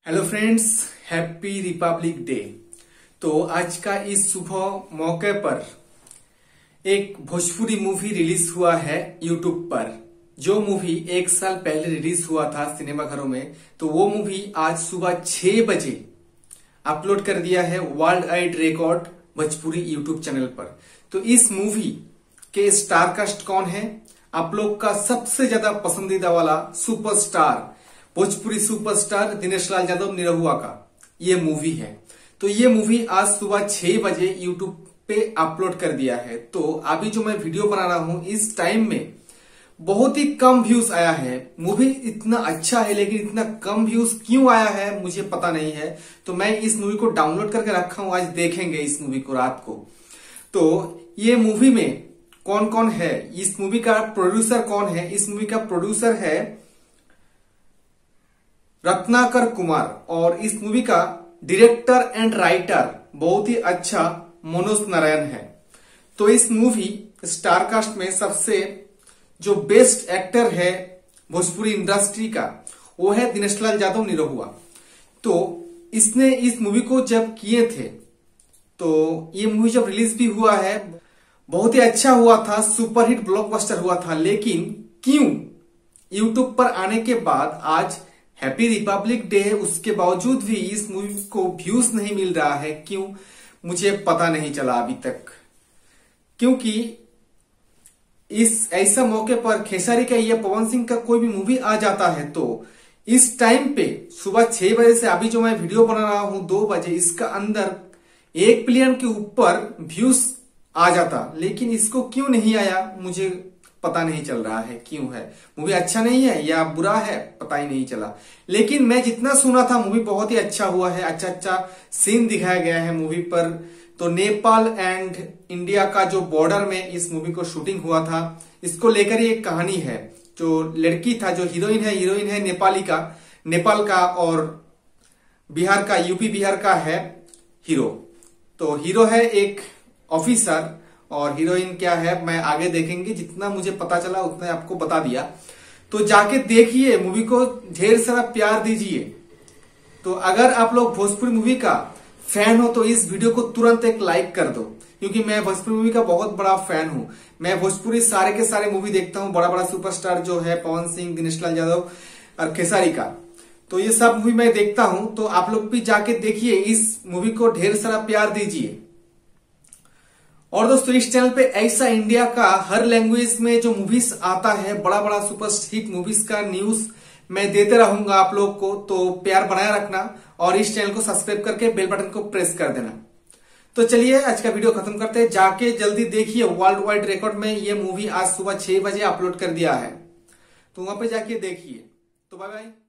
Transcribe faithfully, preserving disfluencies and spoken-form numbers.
Hello friends, happy republic day. तो आज का इस शुभ मौके पर एक भोजपुरी मूवी रिलीज हुआ है यूट्यूब पर। जो मूवी एक साल पहले रिलीज हुआ था सिनेमाघरों में, तो वो मूवी आज सुबह छह बजे अपलोड कर दिया है world wide record Bhojpuri YouTube channel पर। तो इस मूवी के स्टार कास्ट कौन है? आप लोग का सबसे ज्यादा पसंदीदा वाला सुपरस्टार, भोजपुरी सुपरस्टार दिनेश लाल यादव निरहुआ का ये मूवी है। तो ये मूवी आज सुबह छह बजे यूट्यूब पे अपलोड कर दिया है। तो अभी जो मैं वीडियो बना रहा हूं इस टाइम में बहुत ही कम व्यूज आया है। मूवी इतना अच्छा है लेकिन इतना कम व्यूज क्यों आया है मुझे पता नहीं है। तो मैं इस मूवी को डाउनलोड करके रखा हूं, आज देखेंगे इस मूवी को रात को। तो ये मूवी में कौन कौन है, इस मूवी का प्रोड्यूसर कौन है? इस मूवी का प्रोड्यूसर है रत्नाकर कुमार और इस मूवी का डायरेक्टर एंड राइटर बहुत ही अच्छा मनोज नारायण है। तो इस मूवी स्टार कास्ट में सबसे जो बेस्ट एक्टर है भोजपुरी इंडस्ट्री का वो है दिनेश लाल यादव निरहुआ। तो इसने इस मूवी को जब किए थे तो ये मूवी जब रिलीज भी हुआ है बहुत ही अच्छा हुआ था, सुपरहिट ब्लॉकबस्टर हुआ था। लेकिन क्यों यूट्यूब पर आने के बाद आज हैप्पी रिपब्लिक डे है, उसके बावजूद भी इस मूवी को व्यूज नहीं मिल रहा है? क्यों मुझे पता नहीं चला अभी तक। क्योंकि इस ऐसा मौके पर खेसारी का या पवन सिंह का कोई भी मूवी आ जाता है तो इस टाइम पे सुबह छह बजे से अभी जो मैं वीडियो बना रहा हूं दो बजे, इसका अंदर एक मिलियन के ऊपर व्यूज आ जाता। लेकिन इसको क्यों नहीं आया मुझे पता नहीं चल रहा है। क्यों है? मूवी अच्छा नहीं है या बुरा है, पता ही नहीं चला। लेकिन मैं जितना सुना था मूवी बहुत ही अच्छा हुआ है, अच्छा अच्छा सीन दिखाया गया है मूवी पर। तो नेपाल एंड इंडिया का जो बॉर्डर में इस मूवी को शूटिंग हुआ था, इसको लेकर ये एक कहानी है। जो लड़की था, जो हीरोइन है, हीरोइन है नेपाली का, नेपाल का, और बिहार का, यूपी बिहार का है हीरो। तो हीरो है एक ऑफिसर और हीरोइन क्या है मैं आगे देखेंगे, जितना मुझे पता चला उतना आपको बता दिया। तो जाके देखिए मूवी को, ढेर सारा प्यार दीजिए। तो अगर आप लोग भोजपुरी मूवी का फैन हो तो इस वीडियो को तुरंत एक लाइक कर दो, क्योंकि मैं भोजपुरी मूवी का बहुत बड़ा फैन हूं। मैं भोजपुरी सारे के सारे मूवी देखता हूं, बड़ा बड़ा सुपरस्टार जो है पवन सिंह, दिनेश लाल यादव और खेसारी का, तो ये सब मूवी मैं देखता हूं। तो आप लोग भी जाके देखिए, इस मूवी को ढेर सारा प्यार दीजिए। और दोस्तों इस चैनल पे ऐसा इंडिया का हर लैंग्वेज में जो मूवीज आता है, बड़ा बड़ा सुपर हिट मूवीज का न्यूज मैं देते रहूंगा आप लोग को। तो प्यार बनाए रखना और इस चैनल को सब्सक्राइब करके बेल बटन को प्रेस कर देना। तो चलिए आज का वीडियो खत्म करते हैं। जाके जल्दी देखिए, वर्ल्ड वाइड रिकॉर्ड में ये मूवी आज सुबह छह बजे अपलोड कर दिया है, तो वहां पे जाके देखिए। तो बाय बाय।